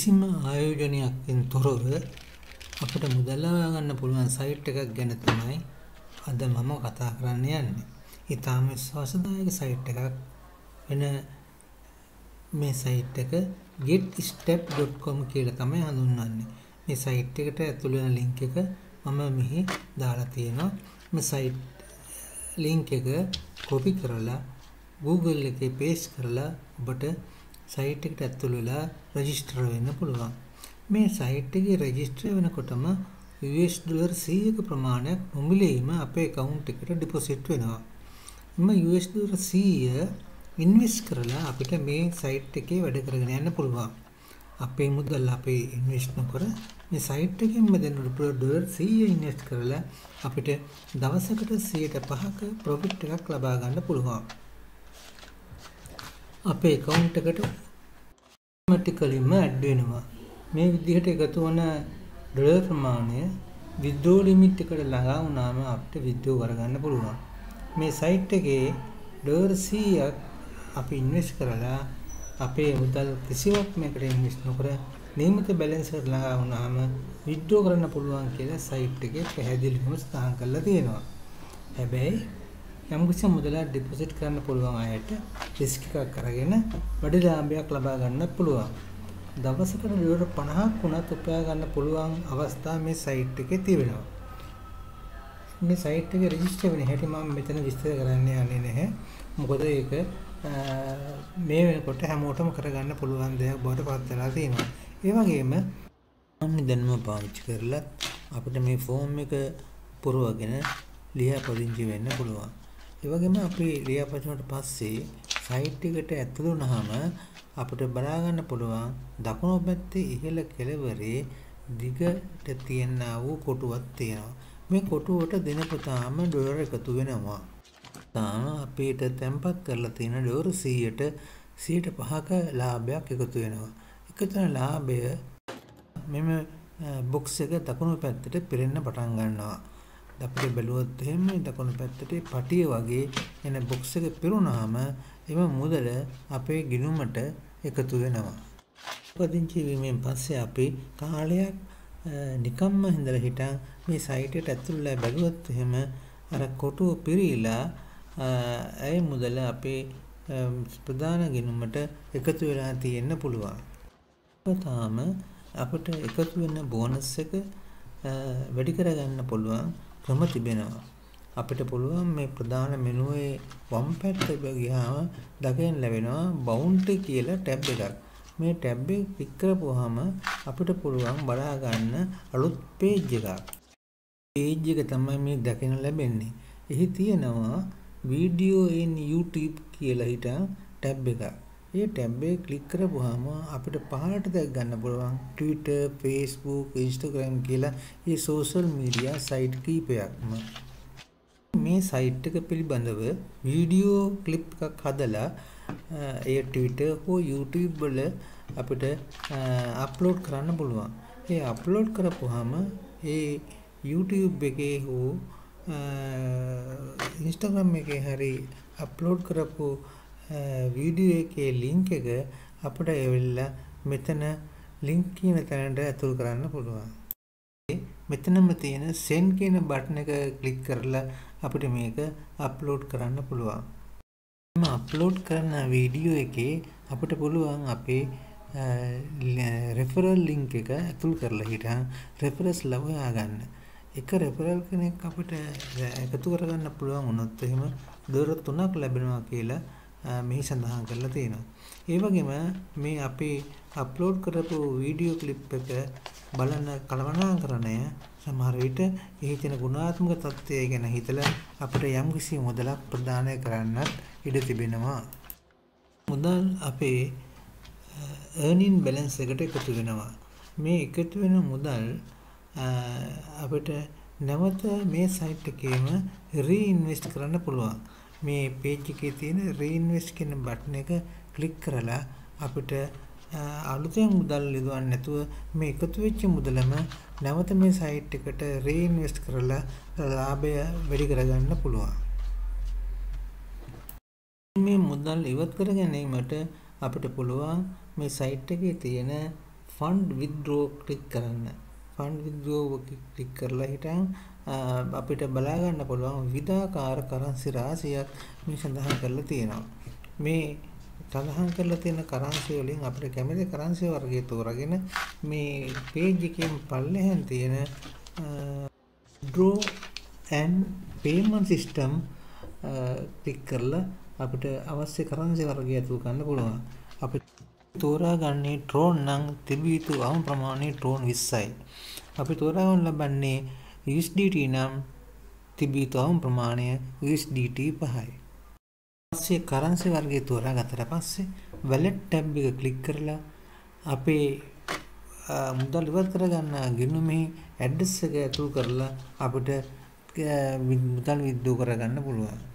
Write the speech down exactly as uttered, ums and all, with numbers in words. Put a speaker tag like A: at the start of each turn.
A: කිසිම ආයෝජනයකින් තොරව අපිට මුදල් ලබා ගන්න පුළුවන් සයිට් එකක් ගැන තමයි අද මම කතා කරන්න යන්නේ. ඊටාම විශ්වාසදායක සයිට් එකක් වෙන මේ සයිට් එක get step dot com කියලා තමයි හඳුන්වන්නේ. මේ සයිට් එකට ඇතුළු වෙන link එක මම මෙහි දාලා තියෙනවා. මේ සයිට් link එක copy කරලා Google එකේ paste කරලා ඔබට සයිට් එකට ඇතුළු වෙලා රෙජිස්ටර් වෙන්න පුළුවන්. මේ සයිට් එකේ රෙජිස්ටර් වෙනකොටම U S ඩොලර් සීයක ප්‍රමාණයක් නොමිලේම අපේ account එකට ඩිපොසිට් වෙනවා. මේ U S ඩොලර් සීය ඉන්වෙස්ට් කරලා අපිට මේ සයිට් එකේ වැඩ කරගෙන යන්න පුළුවන්. අපේ මුදල් අපේ ඉන්වෙස්ට් නොකර මේ සයිට් එකෙන්ම දෙන ඩොලර් සීය ඉන්වෙස්ට් කරලා අපිට දවසකට සියයට පහක ප්‍රොෆිට් එකක් ලබා ගන්න පුළුවන්. අපේ account එකට automaticallyම add වෙනවා. මේ විදිහට එකතු වන ඩොලර් ප්‍රමාණය withdraw limit එකට ළඟා වුණාම අපිට withdraw කරගන්න පුළුවන්. මේ සයිට් එකේ ඩොලර් සීයක් අපි ඉන්වෙස්ට් කරලා අපේ මුදල් කිසිවක් මේකට ඉන්වෙස්ට් නොකර නියමිත බැලන්ස් එකට ළඟා වුණාම withdraw කරන්න පුළුවන් කියලා සයිට් එකේ පැහැදිලිවම සඳහන් කරලා තියෙනවා. හැබැයි යම් කිසි මුදලක් ඩිපොසිට් කරන්න පුළුවන් අයට රිස්ක් එකක් අරගෙන වැඩි ලාභයක් ලබා ගන්න පුළුවන්. දවසකට ඩොලර් පනහක් වුණත් උපයා ගන්න පුළුවන් අවස්ථා මේ සයිට් එකේ තිබෙනවා. මේ සයිට් එකේ රෙජිස්ටර් වෙන හැටි මම මෙතන විස්තර කරන්න යන්නේ නැහැ. මොකද ඒක මේ වෙනකොට හැමෝටම කරගන්න පුළුවන් දෙයක් බවට පත් වෙලා තියෙනවා. ඒ වගේම මම දැන්ම පාවිච්චි කරලා අපිට මේ ෆෝම් එක පුරවගෙන ලියාපදිංචි වෙන්න පුළුවන්. ඒ වගේම අපි ලියාපදිංචිවට පස්සේ සයිට් එකට ඇතුළු වුණාම අපිට බලා ගන්න පුළුවන් දකුණු පැත්තේ ඉහළ කෙළවරේ දිගට තියෙන වූ කොටුවක් තියෙනවා. මේ කොටුවට දිනපතාම ඩොලර් එකතු වෙනවා. තාම අපිට තැන්පත් කරලා තියෙන ඩොලර් සීයට සියයට පහක ලාභයක් එකතු වෙනවා. එකතු වෙන ලාභය මෙම බොක්ස් එක දකුණු පැත්තට පිරෙන්න පටන් ගන්නවා. අපිට බැලුවොත් එහෙම දකුණු පැත්තට පටිය වගේ එන බොක්ස් එක පිරුණාම එම මුදල අපේ ගිණුමට එකතු වෙනවා. පදිංචි වීමෙන් පස්සේ අපි කාලයක් නිකම්ම හිඳලා හිටන් මේ සයිට් එකට ඇතුල්ලා බැලුවොත් එහෙම අර කොටුව පිරීලා ඒ මුදල අපේ ප්‍රධාන ගිණුමට එකතු වෙලා තියෙන්න පුළුවන්. තාම අපිට එකතු වෙන බෝනස් එක වැඩි කරගන්න පුළුවන් ක්‍රම තිබෙනවා. අපිට පුළුවන් මේ ප්‍රධාන මෙනුවේ වම් පැත්තට ගියාම දකින්න ලැබෙනවා බවුන්ටි කියලා ටැබ් එකක්. මේ ටැබ් එක ක්ලික් කරපුවාම අපිට පුළුවන් බලා ගන්න අලුත් පේජ් එකක්. පේජ් එක තමයි මේ දකින්න ලැබෙන්නේ. එහි තියෙනවා වීඩියෝ in YouTube කියලා හිටන් ටැබ් එකක්. මේ ටැබ් එක ක්ලික් කරපුවාම අපිට පහළට දැක් ගන්න පුළුවන් Twitter, Facebook, Instagram කියලා මේ සෝෂල් මීඩියා සයිට් කීපයක්ම. මේ සයිට් එක පිළිබඳව වීඩියෝ ක්ලිප් එකක් හදලා ඒ Twitter හෝ YouTube වල අපිට අප්ලෝඩ් කරන්න පුළුවන්. ඒ අප්ලෝඩ් කරපුවාම ඒ YouTube එකේ හෝ Instagram එකේ හරි අප්ලෝඩ් කරපු වීඩියෝ එකේ link එක අපිට එවෙලා මෙතන link කියන තැනට ඇතුල් කරන්න පුළුවන්. මෙතනම තියෙන send කියන බටන් එක ක්ලික් කරලා අපිට මේක අප්ලෝඩ් කරන්න පුළුවන්. මේ අප්ලෝඩ් කරන වීඩියෝ එකේ අපිට පුළුවන් අපේ referral link එක ඇතුල් කරලා හිටන් referrals ලබා ගන්න. එක referral කෙනෙක් අපිට එකතු කරගන්න පුළුවන් වුණොත් එහෙම ඩොලර් තුනක් ලැබෙනවා කියලා මේ සඳහන් කරලා තියෙනවා. ඒ වගේම මේ අපි අප්ලෝඩ් කරපු වීඩියෝ ක්ලිප් එක බලන කළමනාකරණය සමහර විට එහි තියෙන ගුණාත්මක තත්ත්වය ගැන හිතලා අපිට යම්කිසි මුදලක් ප්‍රදානය කරන්නත් ඉඩ තිබෙනවා. මුදල් අපේ earning balance එකට එකතු වෙනවා. මේ එකතු වෙන මුදල් අපිට නැවත මේ සයිට් එකේම රීඉන්වෙස්ට් කරන්න පුළුවන්. මේ පේජ් එකේ තියෙන රීඉන්වෙස්ට් කියන බටන් එක ක්ලික් කරලා අපිට අලුතෙන් මුදල් යොදවන්න නැතුව මේ එකතු වෙච්ච මුදලම නැවත මේ සයිට් එකට රීඉන්වෙස්ට් කරලා ලාභය වැඩි කරගන්න පුළුවන්. මේ මුදල් ඉවත් කර ගැනීමට අපිට පුළුවන් මේ සයිට් එකේ තියෙන ෆන්ඩ් විත්ඩ්‍රෝ ක්ලික් කරන්න. ෆන්ඩ් විත්ඩ්‍රෝ ක්ලික් කරලා හිටන් අපිට බලා ගන්න පුළුවන් විවිධාකාර කරන්සි රාශියක් මේ සඳහන් කරලා තියෙනවා. මේ සඳහන් කරලා තියෙන කරන්සි වලින් අපිට කැමති කරන්සි වර්ගය තෝරාගෙන මේ පේජ් එකේ පල්ලෙහෙන් තියෙන draw and payment system click කරලා අපිට අවශ්‍ය කරන්සි වර්ගය අතුල් ගන්න පුළුවන්. අපිට තෝරා ගන්නේ ට්‍රෝන් නම් තිබිය යුතු අවම ප්‍රමාණය ට්‍රෝන් විස්සයි. අපි තෝරා ගන්න ලබන්නේ U S D T නම් තිබිය යුතු අවම ප්‍රමාණය U S D T පහයි. ඊපස්සේ කරන්සි වර්ගය තෝරා ගත්තට පස්සේ wallet tab එක ක්ලික් කරලා අපේ මුදල් ඉවත් කරගන්න ගිණුමේ ඇඩ්‍රස් එක ඇතුල් කරලා අපිට මුදල් විත්ඩ්‍රෝ කරගන්න පුළුවන්.